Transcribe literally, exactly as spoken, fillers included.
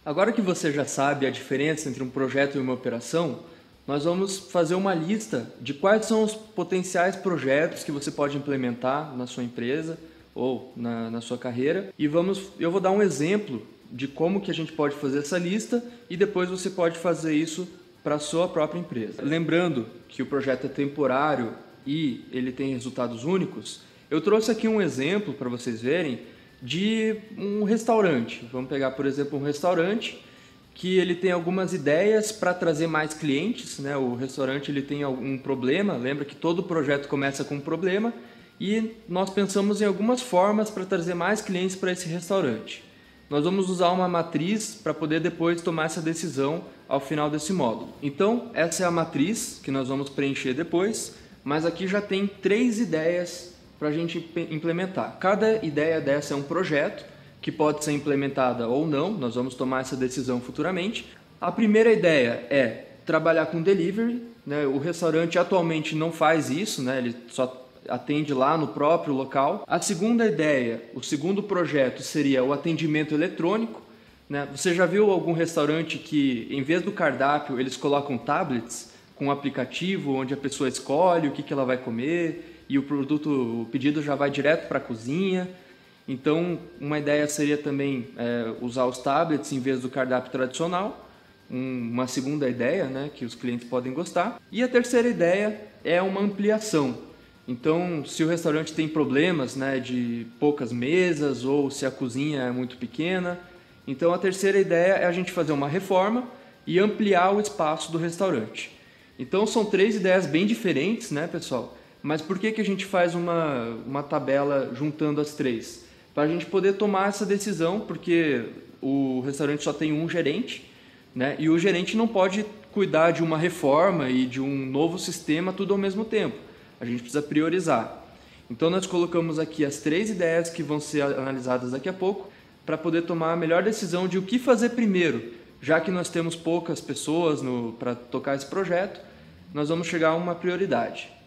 Agora que você já sabe a diferença entre um projeto e uma operação, nós vamos fazer uma lista de quais são os potenciais projetos que você pode implementar na sua empresa ou na, na sua carreira. E vamos, eu vou dar um exemplo de como que a gente pode fazer essa lista e depois você pode fazer isso para a sua própria empresa. Lembrando que o projeto é temporário e ele tem resultados únicos, eu trouxe aqui um exemplo para vocês verem de um restaurante. Vamos pegar, por exemplo, um restaurante que ele tem algumas ideias para trazer mais clientes, né? O restaurante ele tem algum problema, lembra que todo projeto começa com um problema e nós pensamos em algumas formas para trazer mais clientes para esse restaurante. Nós vamos usar uma matriz para poder depois tomar essa decisão ao final desse módulo. Então, essa é a matriz que nós vamos preencher depois, mas aqui já tem três ideias para a gente implementar. Cada ideia dessa é um projeto que pode ser implementada ou não, nós vamos tomar essa decisão futuramente. A primeira ideia é trabalhar com delivery, né? O restaurante atualmente não faz isso, né? Ele só atende lá no próprio local. A segunda ideia, o segundo projeto seria o atendimento eletrônico, né? Você já viu algum restaurante que, em vez do cardápio, eles colocam tablets com um aplicativo onde a pessoa escolhe o que, que ela vai comer e o produto, o pedido já vai direto para a cozinha? Então, uma ideia seria também é, usar os tablets em vez do cardápio tradicional. Um, uma segunda ideia, né, que os clientes podem gostar. E a terceira ideia é uma ampliação. Então, se o restaurante tem problemas, né, de poucas mesas ou se a cozinha é muito pequena, então a terceira ideia é a gente fazer uma reforma e ampliar o espaço do restaurante. Então, são três ideias bem diferentes, né, pessoal? Mas por que que a gente faz uma, uma tabela juntando as três? Para a gente poder tomar essa decisão, porque o restaurante só tem um gerente, né? E o gerente não pode cuidar de uma reforma e de um novo sistema tudo ao mesmo tempo. A gente precisa priorizar. Então nós colocamos aqui as três ideias que vão ser analisadas daqui a pouco para poder tomar a melhor decisão de o que fazer primeiro. Já que nós temos poucas pessoas para tocar esse projeto, nós vamos chegar a uma prioridade.